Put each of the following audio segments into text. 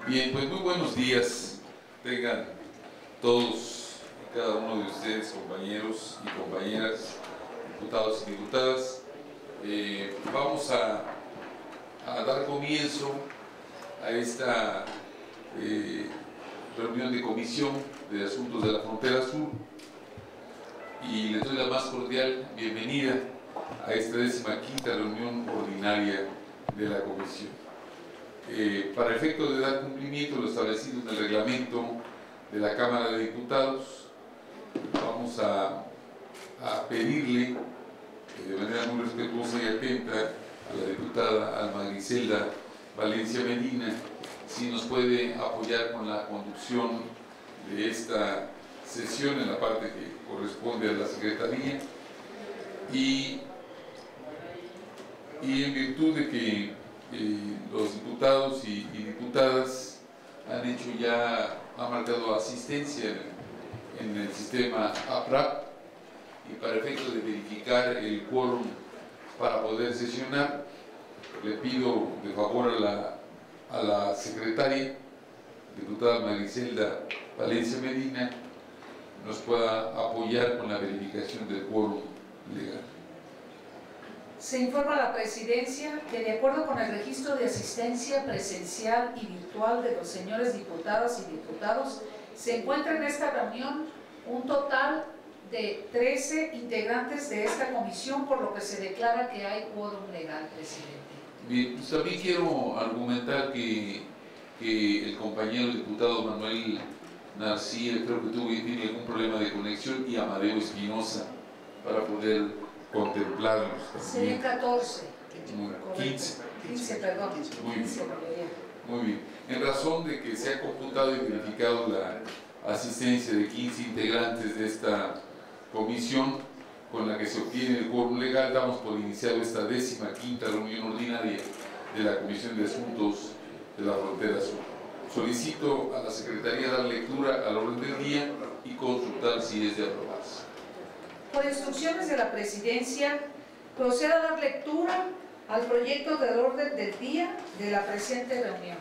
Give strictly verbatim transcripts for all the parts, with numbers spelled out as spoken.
Bien, pues muy buenos días tengan todos y cada uno de ustedes, compañeros y compañeras, diputados y diputadas. Eh, vamos a, a dar comienzo a esta eh, reunión de comisión de asuntos de la frontera sur y les doy la más cordial bienvenida a esta décima quinta reunión ordinaria de la comisión. Eh, para efecto de dar cumplimiento a lo establecido en el reglamento de la Cámara de Diputados, vamos a, a pedirle eh, de manera muy respetuosa y atenta a la diputada Alma Griselda Valencia Medina si nos puede apoyar con la conducción de esta sesión en la parte que corresponde a la Secretaría y, y en virtud de que Eh, los diputados y, y diputadas han hecho ya, han marcado asistencia en, en el sistema A P R A P y para efecto de verificar el quórum para poder sesionar, le pido de favor a la, a la secretaria, diputada Mariselda Valencia Medina, nos pueda apoyar con la verificación del quórum legal. Se informa a la Presidencia que de acuerdo con el registro de asistencia presencial y virtual de los señores diputadas y diputados, se encuentra en esta reunión un total de trece integrantes de esta comisión, por lo que se declara que hay quórum legal, presidente. Bien, pues también quiero argumentar que, que el compañero diputado Manuel Narcía creo que tuvo tiene algún problema de conexión y Amadeo Espinosa para poder contemplarlos. Serían catorce. quince. quince, perdón. Muy bien. quince, Muy bien. En razón de que se ha computado y verificado la asistencia de quince integrantes de esta comisión, con la que se obtiene el quórum legal, damos por iniciado esta décima quinta reunión ordinaria de la Comisión de Asuntos de la Frontera Sur. Solicito a la Secretaría dar lectura al orden del día y consultar si es de aprobarse. Por instrucciones de la Presidencia, procedo a dar lectura al proyecto del orden del día de la presente reunión.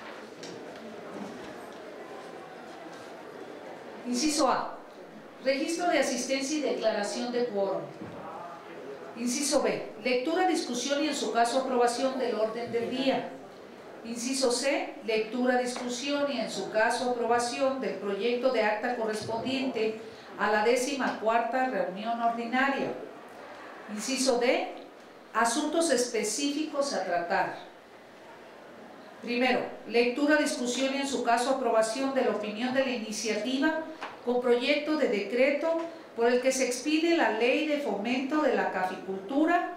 Inciso A. Registro de asistencia y declaración de quórum. Inciso B. Lectura, discusión y en su caso aprobación del orden del día. Inciso C. Lectura, discusión y en su caso aprobación del proyecto de acta correspondiente a la décima cuarta reunión ordinaria. Inciso D. Asuntos específicos a tratar. Primero, lectura, discusión y en su caso aprobación de la opinión de la iniciativa con proyecto de decreto por el que se expide la Ley de Fomento de la Caficultura.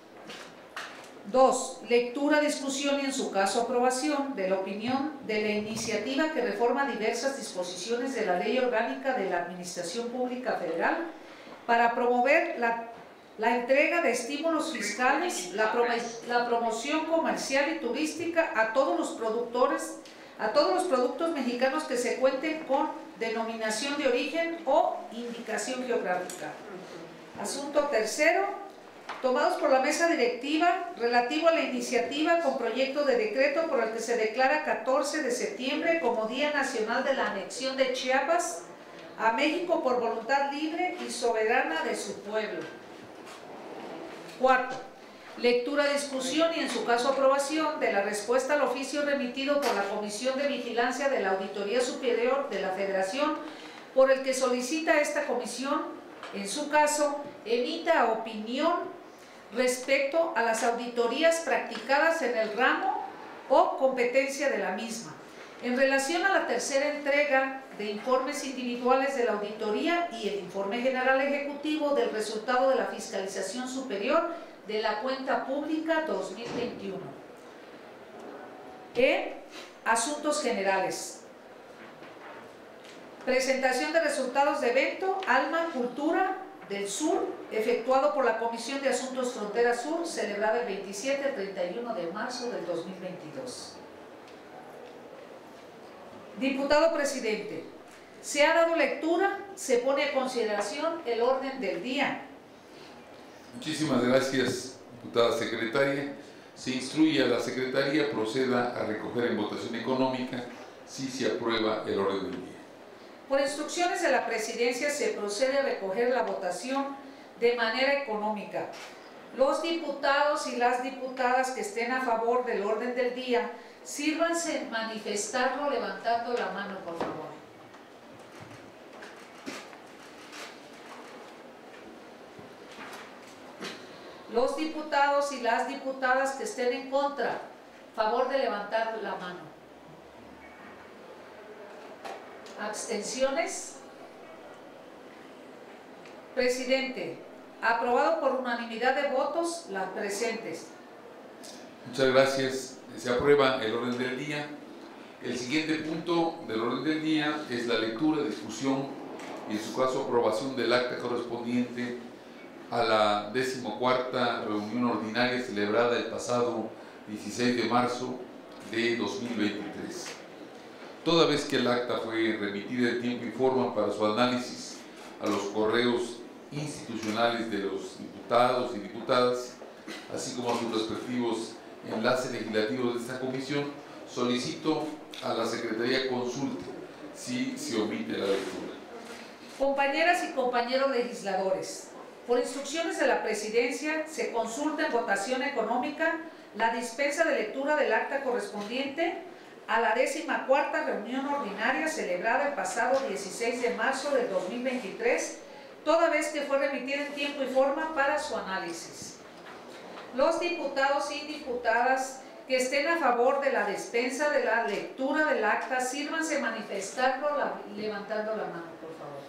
Dos. Lectura, discusión y en su caso aprobación de la opinión de la iniciativa que reforma diversas disposiciones de la Ley Orgánica de la Administración Pública Federal para promover la, la entrega de estímulos fiscales, la, prom la promoción comercial y turística a todos los productores, a todos los productos mexicanos que se cuenten con denominación de origen o indicación geográfica. Asunto tercero. Tomados por la mesa directiva relativo a la iniciativa con proyecto de decreto por el que se declara catorce de septiembre como Día Nacional de la Anexión de Chiapas a México por voluntad libre y soberana de su pueblo. Cuarto, lectura, discusión y en su caso aprobación de la respuesta al oficio remitido por la Comisión de Vigilancia de la Auditoría Superior de la Federación por el que solicita a esta comisión, en su caso, emita opinión respecto a las auditorías practicadas en el ramo o competencia de la misma. En relación a la tercera entrega de informes individuales de la auditoría y el informe general ejecutivo del resultado de la fiscalización superior de la cuenta pública dos mil veintiuno. E. Asuntos generales. Presentación de resultados de evento Alma Cultura del Sur, efectuado por la Comisión de Asuntos Frontera Sur, celebrada el veintisiete al treinta y uno de marzo del dos mil veintidós. Diputado Presidente, se ha dado lectura, se pone a consideración el orden del día. Muchísimas gracias, diputada secretaria. Se instruye a la Secretaría proceda a recoger en votación económica sí se aprueba el orden del día. Por instrucciones de la Presidencia se procede a recoger la votación de manera económica. Los diputados y las diputadas que estén a favor del orden del día, sírvanse en manifestarlo levantando la mano, por favor. Los diputados y las diputadas que estén en contra, favor de levantar la mano. ¿Abstenciones? Presidente, aprobado por unanimidad de votos, las presentes. Muchas gracias. Se aprueba el orden del día. El siguiente punto del orden del día es la lectura, discusión y, en su caso, aprobación del acta correspondiente a la decimocuarta reunión ordinaria celebrada el pasado dieciséis de marzo de dos mil veintitrés. Toda vez que el acta fue remitida en tiempo y forma para su análisis a los correos institucionales de los diputados y diputadas, así como a sus respectivos enlaces legislativos de esta comisión, solicito a la Secretaría consulte si se omite la lectura. Compañeras y compañeros legisladores, por instrucciones de la Presidencia, se consulta en votación económica la dispensa de lectura del acta correspondiente a la décima cuarta reunión ordinaria celebrada el pasado dieciséis de marzo del dos mil veintitrés, toda vez que fue remitida en tiempo y forma para su análisis. Los diputados y diputadas que estén a favor de la dispensa de la lectura del acta, sírvanse manifestarlo levantando la mano, por favor.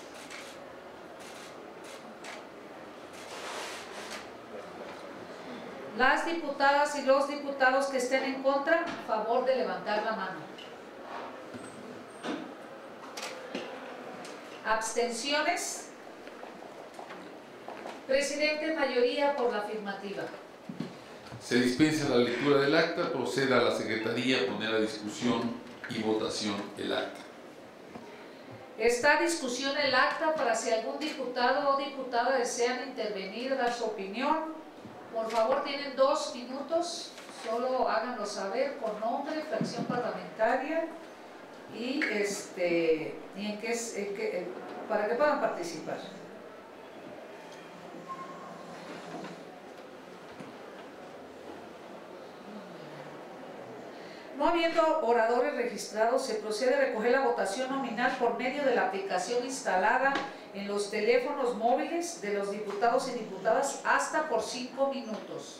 Las diputadas y los diputados que estén en contra, favor de levantar la mano. ¿Abstenciones? Presidente, mayoría por la afirmativa. Se dispensa la lectura del acta, proceda a la Secretaría a poner a discusión y votación el acta. Está a discusión el acta para si algún diputado o diputada desean intervenir, dar su opinión. Por favor, tienen dos minutos, solo háganlo saber con nombre, fracción parlamentaria y, este, y en qué es, en qué, en, para que puedan participar. No habiendo oradores registrados, se procede a recoger la votación nominal por medio de la aplicación instalada en los teléfonos móviles de los diputados y diputadas hasta por cinco minutos.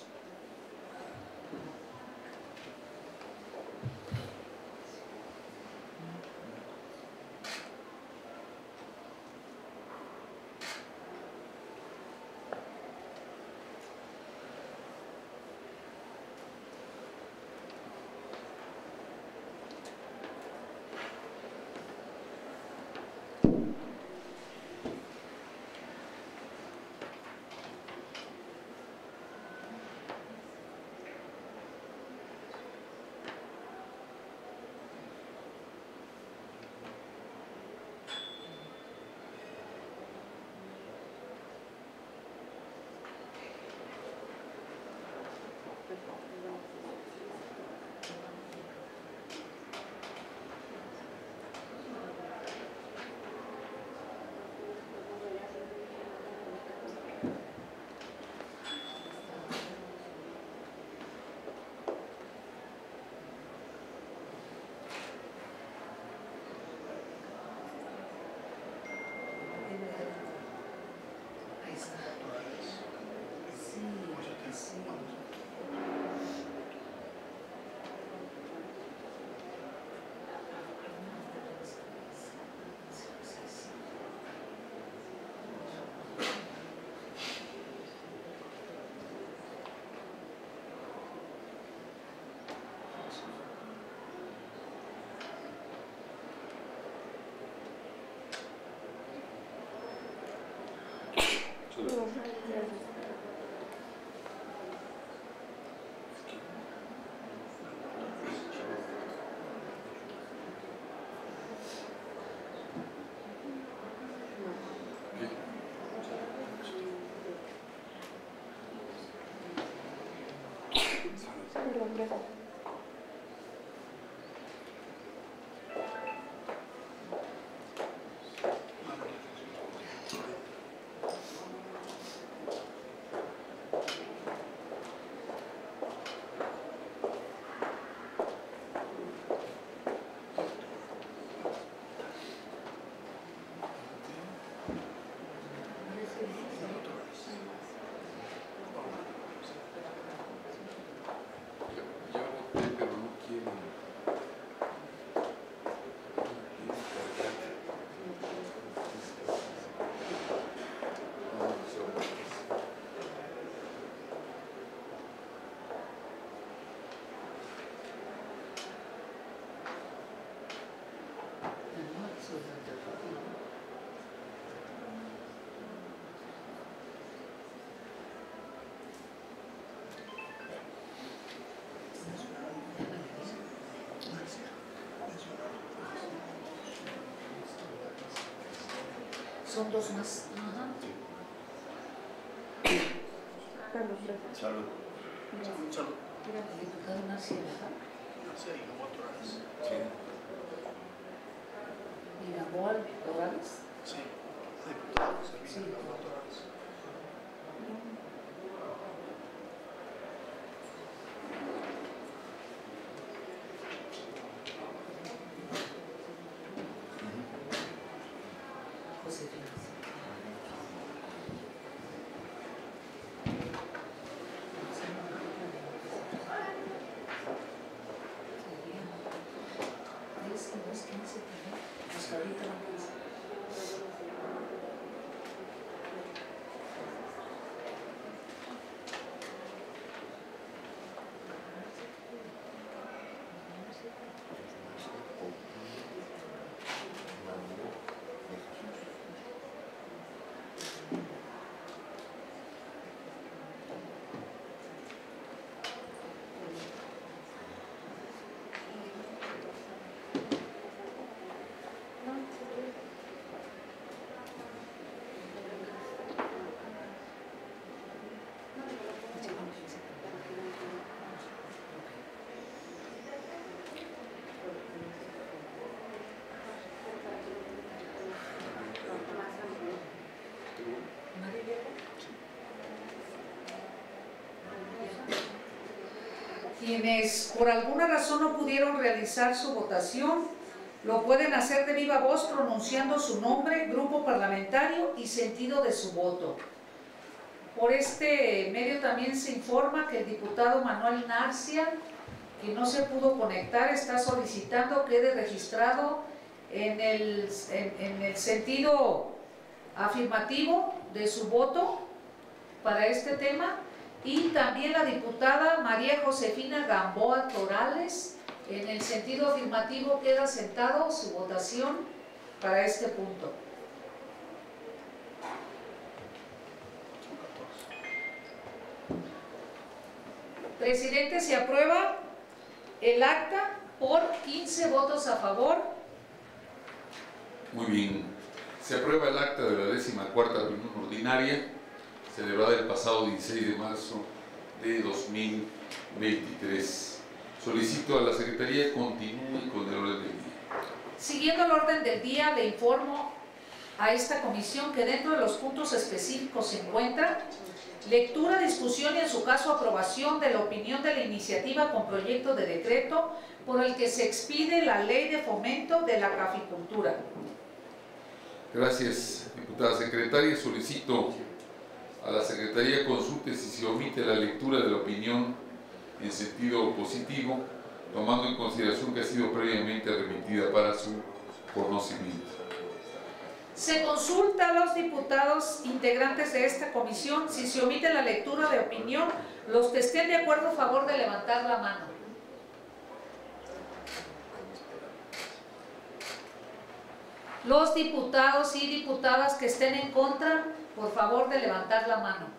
Son dos más. Ajá. Carlos, gracias. Salud. Salud. El diputado Narcia, ¿verdad? Sí, Morales. Y Gamboa Morales. Sí, diputado Sabina Sí. Morales. Josefina. Quienes por alguna razón no pudieron realizar su votación, lo pueden hacer de viva voz pronunciando su nombre, grupo parlamentario y sentido de su voto. Por este medio también se informa que el diputado Manuel Narcia, que no se pudo conectar, está solicitando que quede registrado en el, en, en el sentido afirmativo de su voto para este tema. Y también la diputada María Josefina Gamboa Torales, en el sentido afirmativo queda sentado su votación para este punto. Presidente, se aprueba el acta por quince votos a favor. Muy bien. Se aprueba el acta de la décima cuarta reunión ordinaria, celebrada el pasado dieciséis de marzo de dos mil veintitrés. Solicito a la Secretaría que continúe con el orden del día. Siguiendo el orden del día, le informo a esta comisión que dentro de los puntos específicos se encuentra lectura, discusión y en su caso aprobación de la opinión de la iniciativa con proyecto de decreto por el que se expide la Ley de Fomento de la Caficultura. Gracias, diputada secretaria. Solicito a la Secretaría consulte si se omite la lectura de la opinión en sentido positivo, tomando en consideración que ha sido previamente remitida para su conocimiento. Se consulta a los diputados integrantes de esta comisión si se omite la lectura de opinión. Los que estén de acuerdo, a favor de levantar la mano. Los diputados y diputadas que estén en contra, por favor de levantar la mano.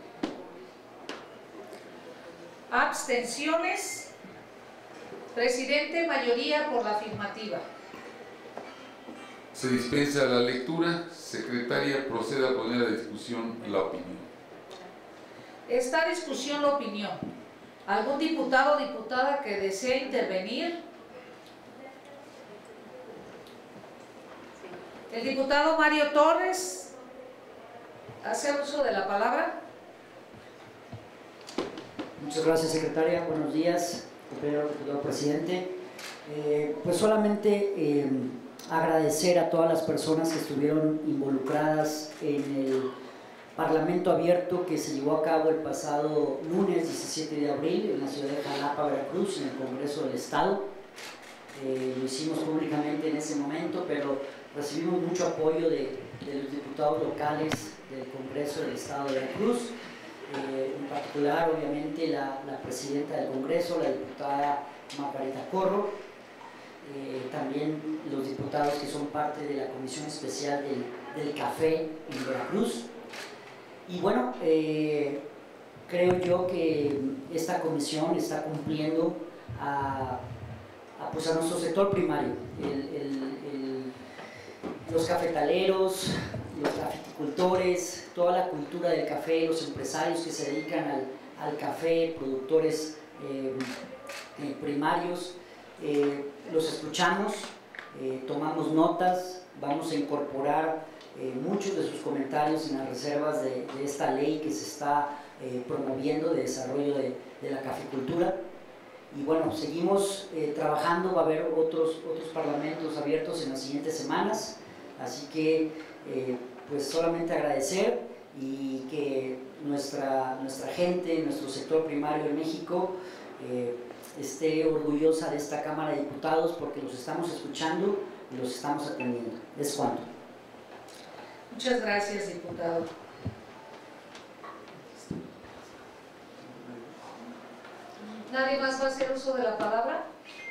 Abstenciones. Presidente, mayoría por la afirmativa. Se dispensa la lectura. Secretaria, proceda a poner a discusión la opinión. Está a discusión la opinión. ¿Algún diputado o diputada que desee intervenir? El diputado Mario Torres hace uso de la palabra. Muchas gracias, secretaria. Buenos días, señor presidente. Eh, pues solamente eh, agradecer a todas las personas que estuvieron involucradas en el Parlamento Abierto que se llevó a cabo el pasado lunes diecisiete de abril en la ciudad de Jalapa, Veracruz, en el Congreso del Estado. Eh, lo hicimos públicamente en ese momento, pero recibimos mucho apoyo de, de los diputados locales del Congreso del Estado de Veracruz. Eh, en particular, obviamente, la, la presidenta del Congreso, la diputada Margarita Corro, eh, también los diputados que son parte de la Comisión Especial del, del Café en Veracruz. Y bueno, eh, creo yo que esta comisión está cumpliendo a, a, pues a nuestro sector primario, el, el, el, los cafetaleros, los cafeticultores, toda la cultura del café, los empresarios que se dedican al, al café, productores eh, eh, primarios. Eh, los escuchamos, eh, tomamos notas, vamos a incorporar eh, muchos de sus comentarios en las reservas de, de esta ley que se está eh, promoviendo de desarrollo de, de la caficultura. Y bueno, seguimos eh, trabajando, va a haber otros, otros parlamentos abiertos en las siguientes semanas, así que eh, pues solamente agradecer y que nuestra, nuestra gente, nuestro sector primario en México eh, esté orgullosa de esta Cámara de Diputados porque los estamos escuchando y los estamos atendiendo. Es cuanto. Muchas gracias, diputado. ¿Nadie más va a hacer uso de la palabra?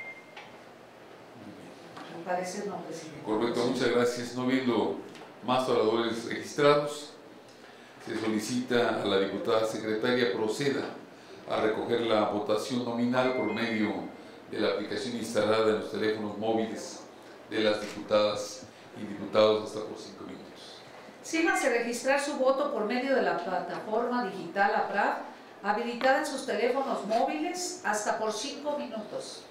Me parece no, presidente. Correcto, muchas gracias. No viendo más oradores registrados, se solicita a la diputada secretaria proceda a recoger la votación nominal por medio de la aplicación instalada en los teléfonos móviles de las diputadas y diputados hasta por cinco minutos. Síganse registrar su voto por medio de la plataforma digital APRAV, habilitada en sus teléfonos móviles hasta por cinco minutos.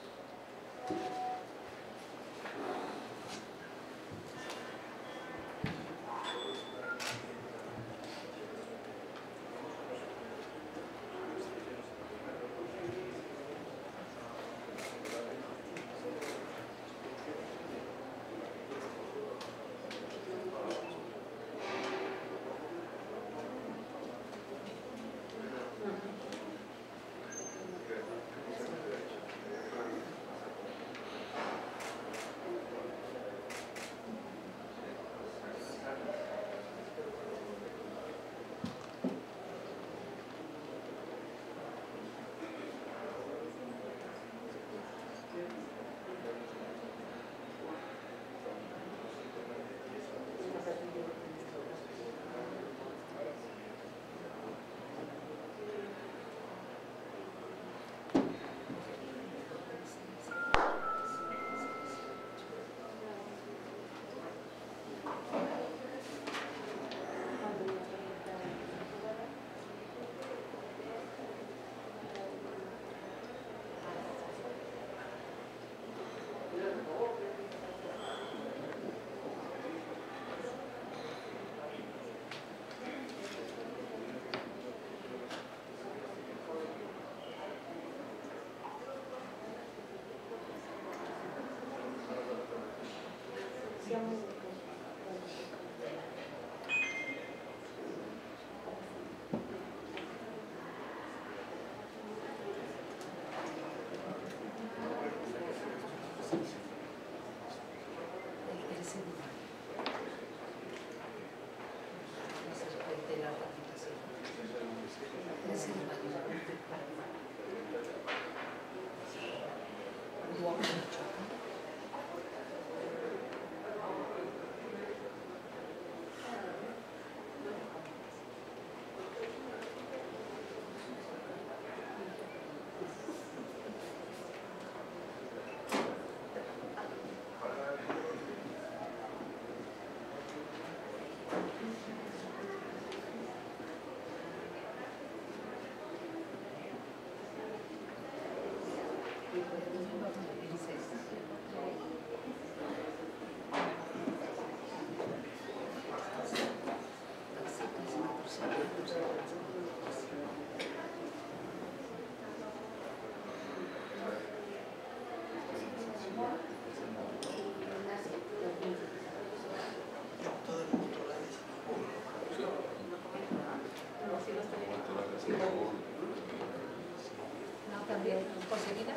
También, Josefina.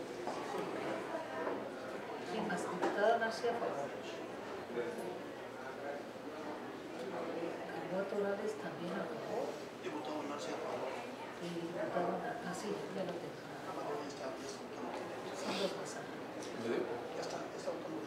¿Quién más? Diputada Narcia, a favor. Carlos Torales también a favor. Diputado Narcia, a favor. Y diputado Narcia, ah, sí, ya lo tengo. Son dos más. Ya está, ya está votando.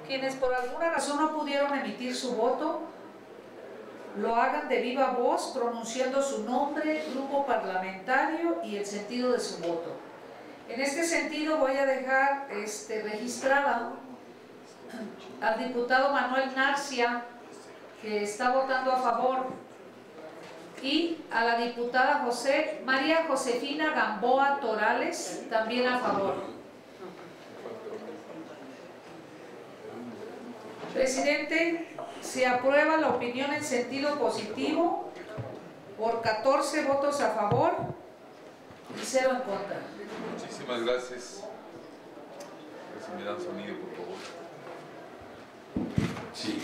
Quienes por alguna razón no pudieron emitir su voto, lo hagan de viva voz, pronunciando su nombre, grupo parlamentario y el sentido de su voto. En este sentido voy a dejar este, registrada al diputado Manuel Narcia, que está votando a favor, y a la diputada José, María Josefina Gamboa Torales, también a favor. Presidente, se aprueba la opinión en sentido positivo por catorce votos a favor y cero en contra. Muchísimas gracias. Si me dan sonido, por favor. Sí.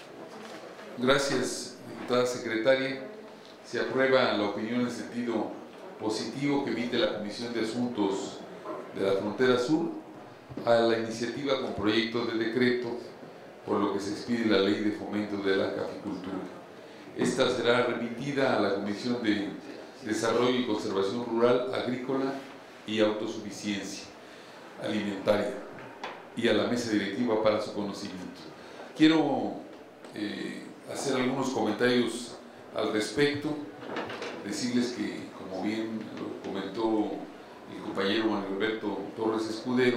Gracias, diputada secretaria. Se aprueba la opinión en sentido positivo que emite la Comisión de Asuntos de la Frontera Sur a la iniciativa con proyecto de decreto por lo que se expide la Ley de Fomento de la Caficultura. Esta será remitida a la Comisión de Desarrollo y Conservación Rural, Agrícola y Autosuficiencia Alimentaria y a la mesa directiva para su conocimiento. Quiero eh, hacer algunos comentarios al respecto, decirles que, como bien lo comentó el compañero Manuel Alberto Torres Escudero,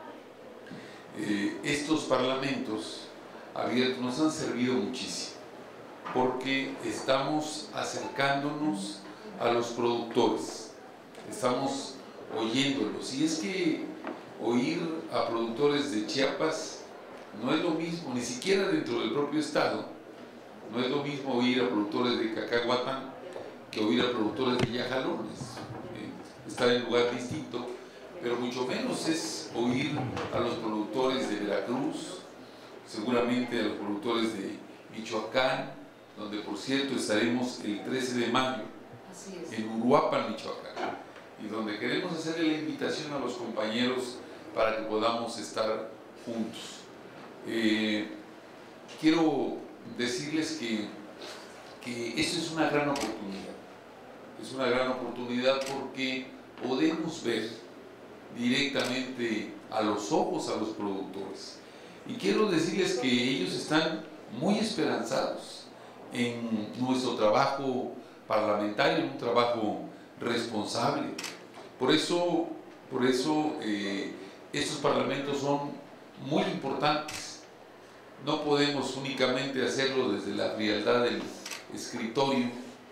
eh, estos parlamentos abiertos nos han servido muchísimo, porque estamos acercándonos a los productores, estamos oyéndolos, y es que oír a productores de Chiapas no es lo mismo, ni siquiera dentro del propio estado, no es lo mismo oír a productores de Cacahuatán que oír a productores de Yajalones, eh, está en lugar distinto, pero mucho menos es oír a los productores de Veracruz, seguramente a los productores de Michoacán, donde por cierto estaremos el trece de mayo en Uruapan, Michoacán, y donde queremos hacerle la invitación a los compañeros para que podamos estar juntos. Eh, quiero decirles que, que esto es una gran oportunidad, es una gran oportunidad porque podemos ver directamente a los ojos a los productores. Y quiero decirles que ellos están muy esperanzados en nuestro trabajo parlamentario, un trabajo responsable. Por eso, por eso eh, estos parlamentos son muy importantes. No podemos únicamente hacerlo desde la frialdad del escritorio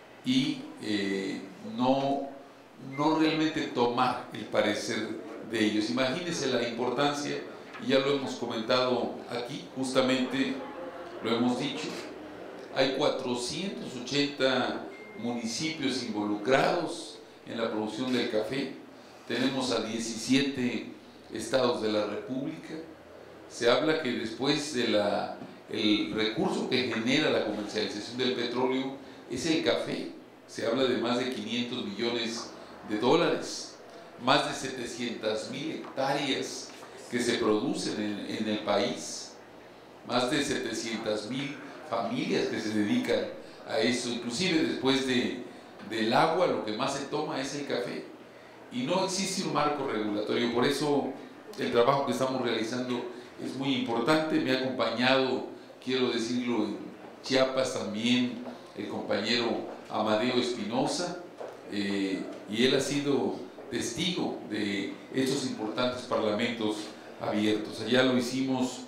y eh, no, no realmente tomar el parecer de ellos. Imagínense la importancia, y ya lo hemos comentado aquí, justamente lo hemos dicho, hay cuatrocientos ochenta municipios involucrados en la producción del café, tenemos a diecisiete estados de la República. Se habla que después de la, el recurso que genera la comercialización del petróleo es el café, se habla de más de quinientos millones de dólares, más de setecientas mil hectáreas que se producen en, en el país, más de setecientas mil familias que se dedican a eso, inclusive después de, del agua lo que más se toma es el café, y no existe un marco regulatorio. Por eso el trabajo que estamos realizando es muy importante. Me ha acompañado, quiero decirlo, en Chiapas también el compañero Amadeo Espinosa, eh, y él ha sido testigo de estos importantes parlamentos abiertos. Allá lo hicimos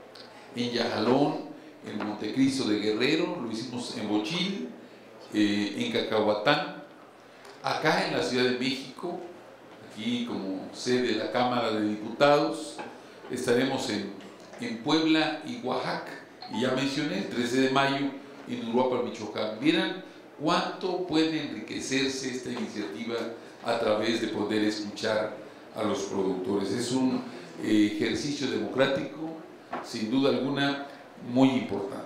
en Yajalón, en Montecristo de Guerrero, lo hicimos en Bochil, eh, en Cacahuatán, acá en la Ciudad de México, aquí como sede de la Cámara de Diputados, estaremos en, en Puebla y Oaxaca, y ya mencioné el trece de mayo en Uruapan, Michoacán. Vieran cuánto puede enriquecerse esta iniciativa a través de poder escuchar a los productores. Es un eh, ejercicio democrático, sin duda alguna, muy importante.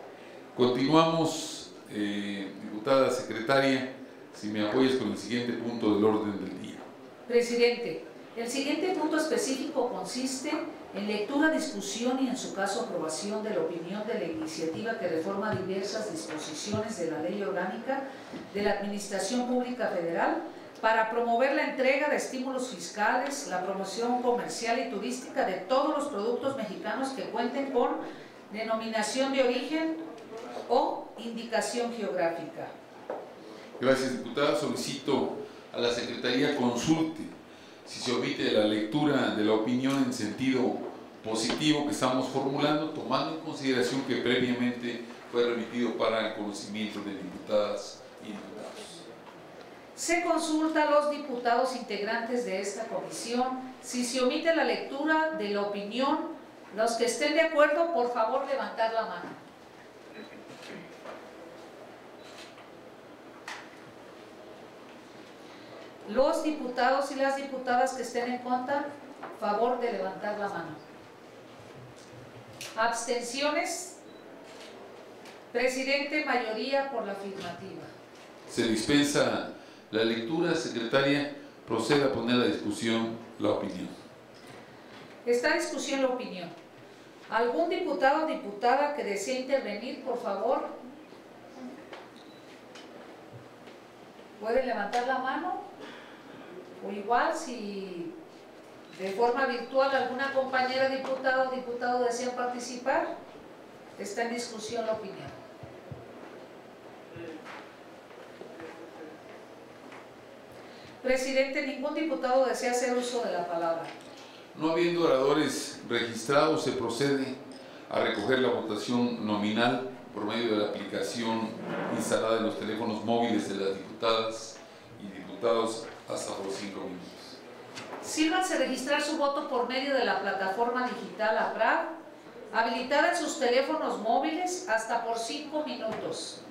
Continuamos, eh, diputada secretaria, si me apoyas con el siguiente punto del orden del día. Presidente, el siguiente punto específico consiste en lectura, discusión y en su caso aprobación de la opinión de la iniciativa que reforma diversas disposiciones de la Ley Orgánica de la Administración Pública Federal para promover la entrega de estímulos fiscales, la promoción comercial y turística de todos los productos mexicanos que cuenten con denominación de origen o indicación geográfica. Gracias, diputada. Solicito a la Secretaría consulte si se omite la lectura de la opinión en sentido positivo que estamos formulando, tomando en consideración que previamente fue remitido para el conocimiento de diputadas y diputados. Se consulta a los diputados integrantes de esta comisión si se omite la lectura de la opinión. Los que estén de acuerdo, por favor, levantar la mano. Los diputados y las diputadas que estén en contra, favor de levantar la mano. Abstenciones. Presidente, mayoría por la afirmativa. Se dispensa la lectura. Secretaria, procede a poner a discusión la opinión. Está a discusión la opinión. ¿Algún diputado o diputada que desee intervenir, por favor? ¿Puede levantar la mano? O igual, si de forma virtual alguna compañera diputada o diputado desea participar, está en discusión la opinión. Presidente, ningún diputado desea hacer uso de la palabra. No habiendo oradores registrados, se procede a recoger la votación nominal por medio de la aplicación instalada en los teléfonos móviles de las diputadas y diputados hasta por cinco minutos. Sírvanse registrar su voto por medio de la plataforma digital A P R A B, habilitada en sus teléfonos móviles hasta por cinco minutos.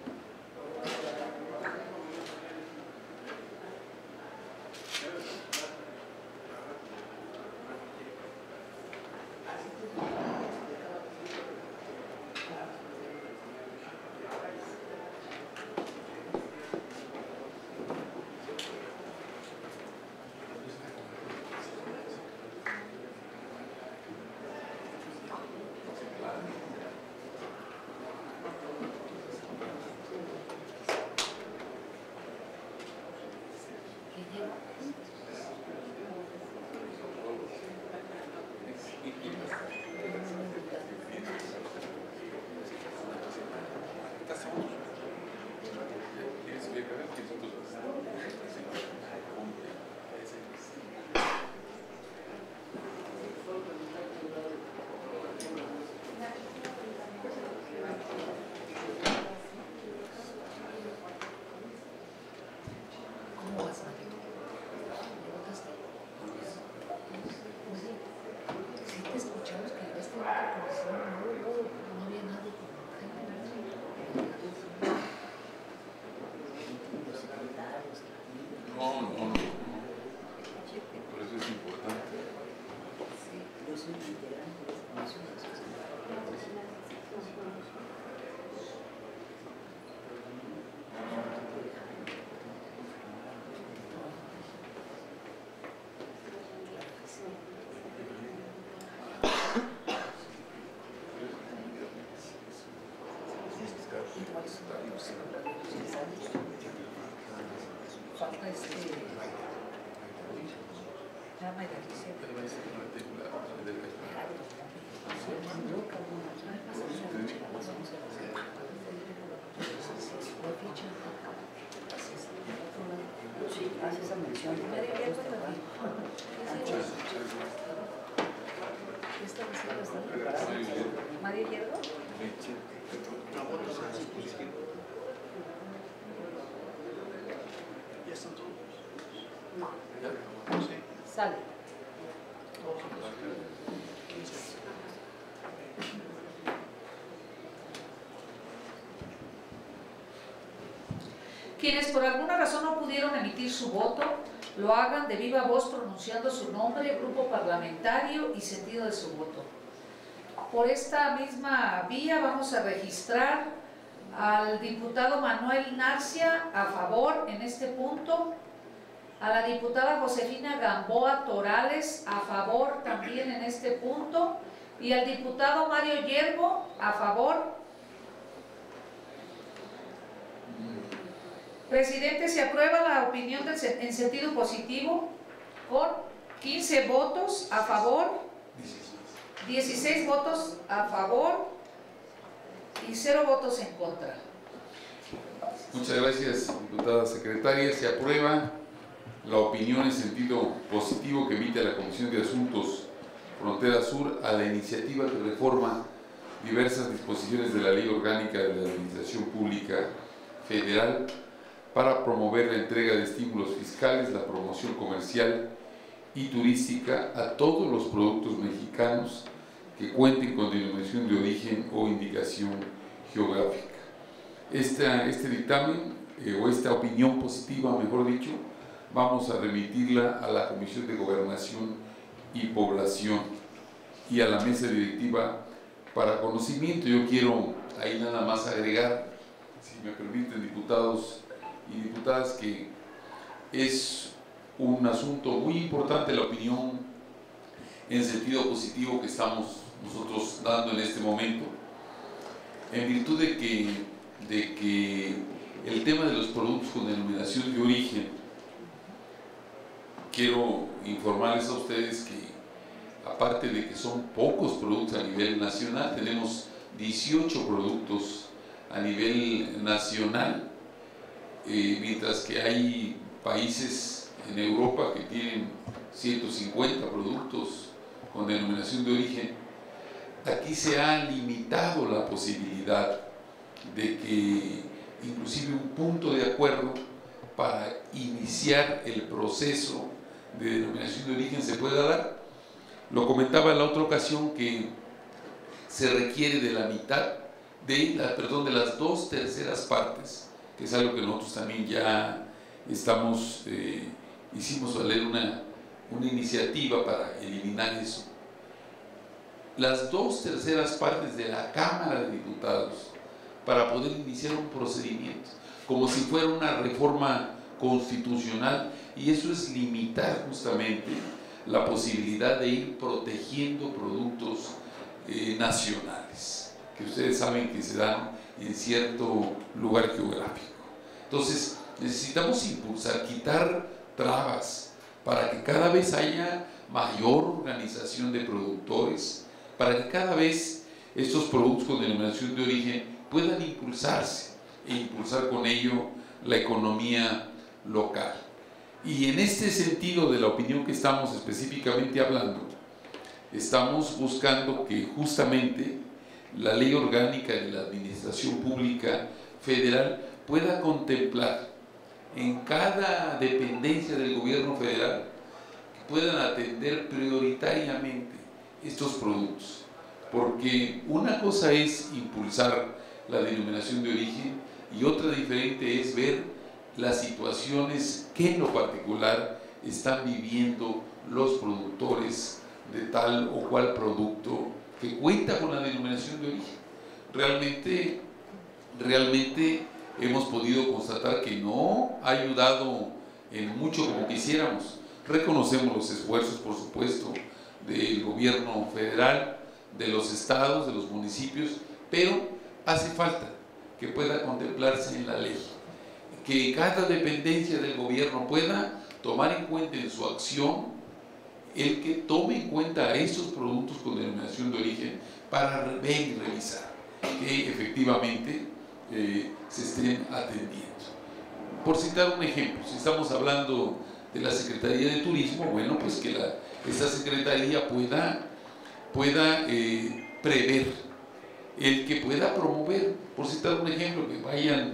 No, no, no. Por eso es importante. Falta este... La María Gisela. Sí, hace esa mención. María Hierro. ¿Ya están todos? No. Sí. Sale. Quienes por alguna razón no pudieron emitir su voto, lo hagan de viva voz pronunciando su nombre, grupo parlamentario y sentido de su voto. Por esta misma vía vamos a registrar al diputado Manuel Narcia a favor en este punto, a la diputada Josefina Gamboa Torales a favor también en este punto y al diputado Mario Yerbo a favor. Presidente, se aprueba la opinión del, en sentido positivo con quince votos a favor, dieciséis votos a favor y cero votos en contra. Muchas gracias, diputada secretaria. Se aprueba la opinión en sentido positivo que emite la Comisión de Asuntos Frontera Sur a la iniciativa que reforma diversas disposiciones de la Ley Orgánica de la Administración Pública Federal para promover la entrega de estímulos fiscales, la promoción comercial y turística a todos los productos mexicanos que cuenten con denominación de origen o indicación geográfica. Esta, este dictamen, eh, o esta opinión positiva, mejor dicho, vamos a remitirla a la Comisión de Gobernación y Población y a la mesa directiva para conocimiento. Yo quiero ahí nada más agregar, si me permiten, diputados y diputadas, que es un asunto muy importante la opinión en sentido positivo que estamos nosotros dando en este momento, en virtud de que, de que el tema de los productos con denominación de origen, quiero informarles a ustedes que aparte de que son pocos productos a nivel nacional, tenemos dieciocho productos a nivel nacional, eh, mientras que hay países en Europa que tienen ciento cincuenta productos con denominación de origen. Aquí se ha limitado la posibilidad de que inclusive un punto de acuerdo para iniciar el proceso de denominación de origen se pueda dar. Lo comentaba en la otra ocasión que se requiere de la mitad, de, la, perdón, de las dos terceras partes, que es algo que nosotros también ya estamos, eh, hicimos valer una, una iniciativa para eliminar eso. Las dos terceras partes de la Cámara de Diputados para poder iniciar un procedimiento, como si fuera una reforma constitucional, y eso es limitar justamente la posibilidad de ir protegiendo productos eh, nacionales, que ustedes saben que se dan en cierto lugar geográfico. Entonces, necesitamos impulsar, quitar trabas para que cada vez haya mayor organización de productores, para que cada vez estos productos con denominación de origen puedan impulsarse e impulsar con ello la economía local. Y en este sentido de la opinión que estamos específicamente hablando, estamos buscando que justamente la Ley Orgánica de la Administración Pública Federal pueda contemplar en cada dependencia del gobierno federal que puedan atender prioritariamente estos productos, porque una cosa es impulsar la denominación de origen y otra diferente es ver las situaciones que en lo particular están viviendo los productores de tal o cual producto que cuenta con la denominación de origen. Realmente, realmente hemos podido constatar que no ha ayudado en mucho como quisiéramos. Reconocemos los esfuerzos, por supuesto, del gobierno federal, de los estados, de los municipios, pero hace falta que pueda contemplarse en la ley, que cada dependencia del gobierno pueda tomar en cuenta en su acción el que tome en cuenta a estos productos con denominación de origen para ver y revisar que efectivamente eh, se estén atendiendo. Por citar un ejemplo, si estamos hablando de la Secretaría de Turismo, bueno, pues que la, esta Secretaría pueda, pueda eh, prever, el que pueda promover, por citar un ejemplo, que vayan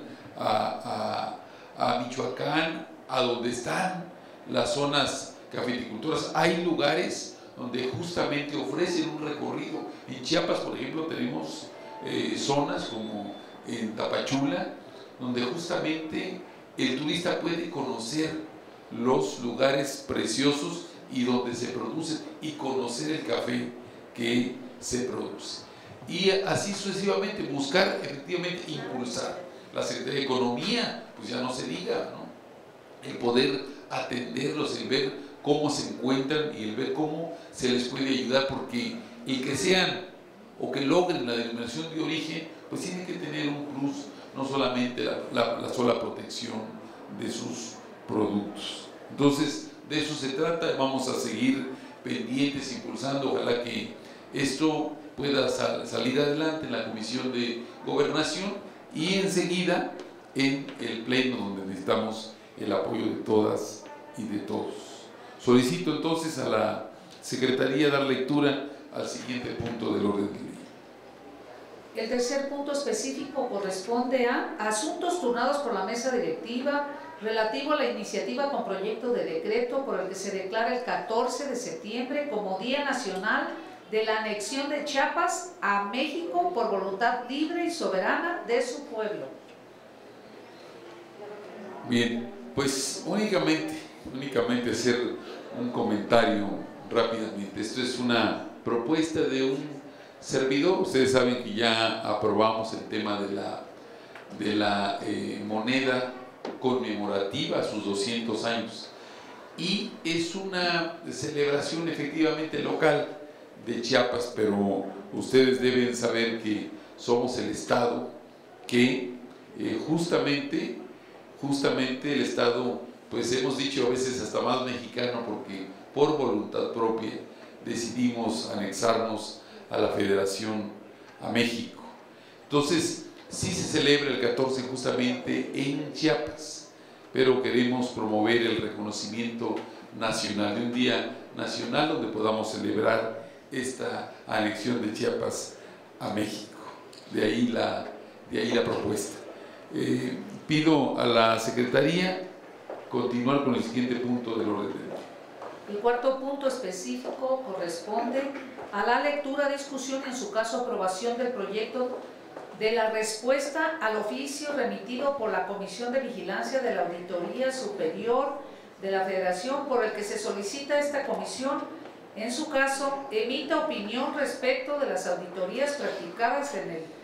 a, a, a Michoacán, a donde están las zonas cafeticultoras. Hay lugares donde justamente ofrecen un recorrido. En Chiapas, por ejemplo, tenemos eh, zonas como en Tapachula, donde justamente el turista puede conocer los lugares preciosos y donde se produce y conocer el café que se produce. Y así sucesivamente, buscar efectivamente impulsar. La Secretaría de Economía, pues ya no se diga, ¿no? El poder atenderlos, el ver cómo se encuentran y el ver cómo se les puede ayudar, porque el que sean o que logren la denominación de origen, pues tiene que tener un plus, no solamente la, la, la sola protección de sus productos. Entonces, de eso se trata. Vamos a seguir pendientes, impulsando. Ojalá que esto pueda sal, salir adelante en la Comisión de Gobernación y enseguida en el Pleno, donde necesitamos el apoyo de todas y de todos. Solicito entonces a la Secretaría dar lectura al siguiente punto del orden del día. El tercer punto específico corresponde a asuntos turnados por la mesa directiva relativo a la iniciativa con proyecto de decreto por el que se declara el catorce de septiembre como Día Nacional de la anexión de Chiapas a México por voluntad libre y soberana de su pueblo. Bien, pues únicamente, únicamente hacer un comentario rápidamente. Esto es una propuesta de un servidor. Ustedes saben que ya aprobamos el tema de la, de la eh, moneda conmemorativa a sus doscientos años, y es una celebración efectivamente local de Chiapas, pero ustedes deben saber que somos el Estado que eh, justamente, justamente el Estado, pues hemos dicho a veces hasta más mexicano, porque por voluntad propia decidimos anexarnos a la Federación, a México. Entonces, sí se celebra el catorce justamente en Chiapas, pero queremos promover el reconocimiento nacional, de un día nacional donde podamos celebrar esta anexión de Chiapas a México. De ahí la, de ahí la propuesta. Eh, pido a la Secretaría continuar con el siguiente punto del orden del día. El cuarto punto específico corresponde a la lectura, discusión y en su caso aprobación del proyecto de la respuesta al oficio remitido por la Comisión de Vigilancia de la Auditoría Superior de la Federación, por el que se solicita a esta comisión, en su caso, emita opinión respecto de las auditorías practicadas en el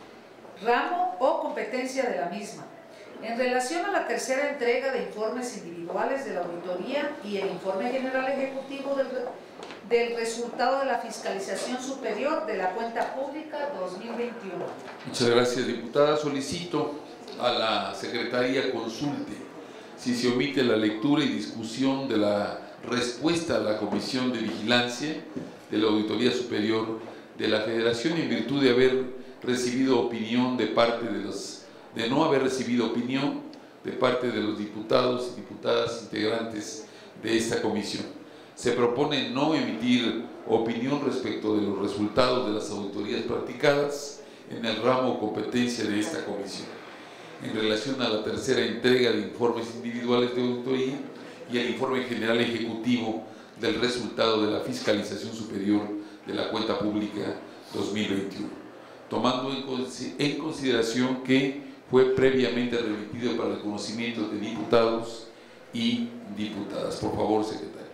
ramo o competencia de la misma. En relación a la tercera entrega de informes individuales de la auditoría y el informe general ejecutivo del, del resultado de la fiscalización superior de la cuenta pública dos mil veintiuno. Muchas gracias, diputada. Solicito a la Secretaría consulte si se omite la lectura y discusión de la respuesta a la Comisión de Vigilancia de la Auditoría Superior de la Federación, en virtud de haber recibido opinión de parte de los de no haber recibido opinión de parte de los diputados y diputadas integrantes de esta comisión. Se propone no emitir opinión respecto de los resultados de las auditorías practicadas en el ramo o competencia de esta comisión. En relación a la tercera entrega de informes individuales de auditoría y el informe general ejecutivo del resultado de la fiscalización superior de la cuenta pública dos mil veintiuno, tomando en consideración que fue previamente remitido para el conocimiento de diputados y diputadas. Por favor, secretaria.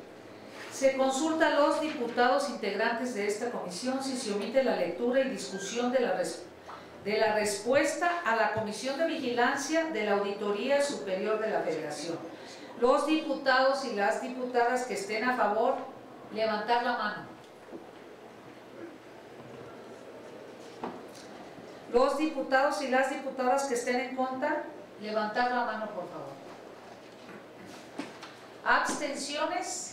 Se consulta a los diputados integrantes de esta comisión si se omite la lectura y discusión de la, res, de la respuesta a la Comisión de Vigilancia de la Auditoría Superior de la Federación. Los diputados y las diputadas que estén a favor, levantar la mano. Los diputados y las diputadas que estén en contra, levantar la mano, por favor. ¿Abstenciones?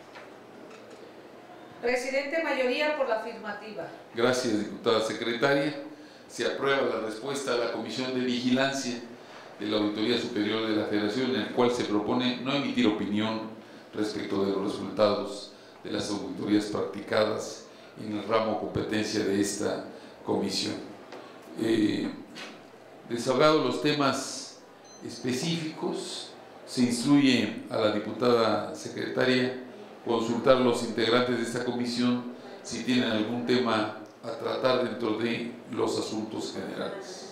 Presidente, mayoría por la afirmativa. Gracias, diputada secretaria. Se aprueba la respuesta a la Comisión de Vigilancia de la Auditoría Superior de la Federación, en el cual se propone no emitir opinión respecto de los resultados de las auditorías practicadas en el ramo competencia de esta comisión. Eh, desahogados los temas específicos, se instruye a la diputada secretaria consultar a los integrantes de esta comisión si tienen algún tema a tratar dentro de los asuntos generales.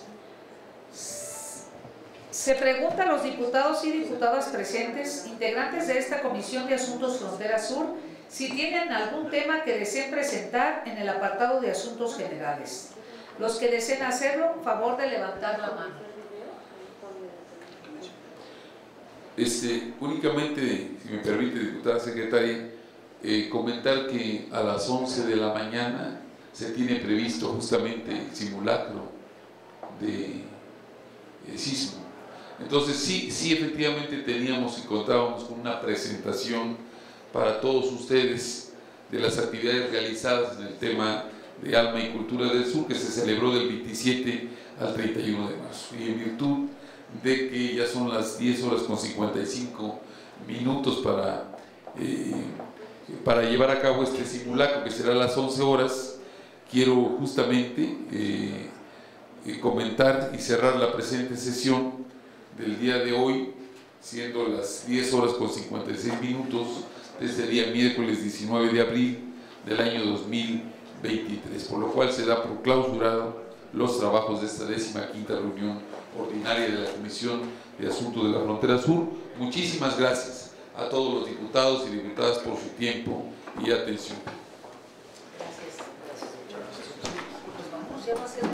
Se pregunta a los diputados y diputadas presentes, integrantes de esta Comisión de Asuntos Frontera Sur, si tienen algún tema que deseen presentar en el apartado de Asuntos Generales. Los que deseen hacerlo, favor de levantar la mano. Este, únicamente, si me permite, diputada secretaria, eh, comentar que a las once de la mañana se tiene previsto justamente el simulacro de eh, sismo. Entonces sí, sí efectivamente teníamos y contábamos con una presentación para todos ustedes de las actividades realizadas en el tema de Alma y Cultura del Sur, que se celebró del veintisiete al treinta y uno de marzo. Y en virtud de que ya son las diez horas con cincuenta y cinco minutos para, eh, para llevar a cabo este simulacro, que será a las once horas, quiero justamente eh, eh, comentar y cerrar la presente sesión del día de hoy, siendo las diez horas con cincuenta y seis minutos de este día miércoles diecinueve de abril del año dos mil veintitrés, por lo cual se da por clausurado los trabajos de esta décima quinta reunión ordinaria de la Comisión de Asuntos de la Frontera Sur. Muchísimas gracias a todos los diputados y diputadas por su tiempo y atención. Gracias. Gracias. Pues vamos, ya va a ser